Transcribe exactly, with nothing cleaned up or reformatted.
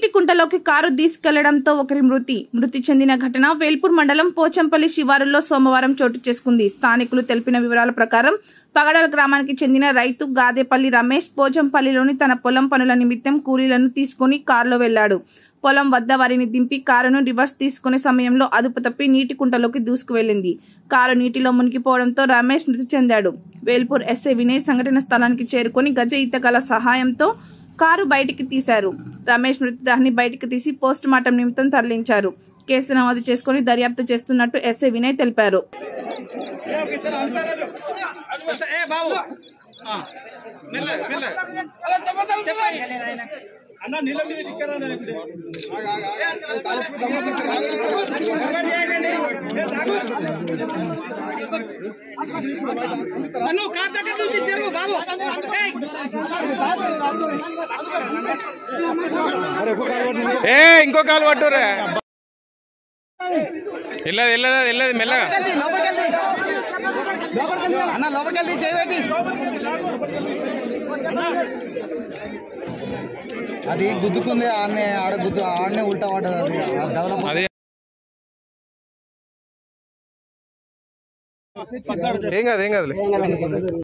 నీటి కుంటలోకి కారు తీసుకెళ్లడంతో ఒకరి మృతి మృతి చెందిన ఘటన వేల్పూర్ మండలం పోచంపల్లి శివారులో సోమవారం చోటు చేసుకుంది. స్థానికులు తెలిపిన వివరాల ప్రకారం పగడాల గ్రామానికి చెందిన రైతు గాదేపల్లి రమేష్ పోచంపల్లిలోని తన పొలం పనుల నిమిత్తం కూలీలను తీసుకుని కారులో వెళ్లాడు. పొలం వద్ద వారిని దింపి కారును రివర్స్ తీసుకునే సమయంలో అదుపు తప్పి నీటి కుంటలోకి దూసుకువెళ్లింది. కారు నీటిలో మునిగిపోవడంతో రమేష్ మృతి చెందాడు. వేల్పూర్ ఎస్ఐ వినయ్ సంఘటన స్థలానికి చేరుకుని గజ ఈతగాల సహాయంతో కారు బయటికి తీశారు. రమేష్ మృతదేహాన్ని బయటికి తీసి పోస్ట్ మార్టం నిమిత్తం తరలించారు. కేసు నమోదు చేసుకుని దర్యాప్తు చేస్తున్నట్టు ఎస్ఐ వినయ్ తెలిపారు. ఇంకో కాలు పట్టురే వెళ్ళదు వెళ్ళదు వెళ్ళదు మెల్లగా అన్న లోపలికి వెళ్ళి చేయబెట్టి అది గుద్దుకుంది ఆడనే ఆడ గుద్దు ఆడనే ఉల్టా పడ్డది. అది ఏం కాదు ఏం కాదులే.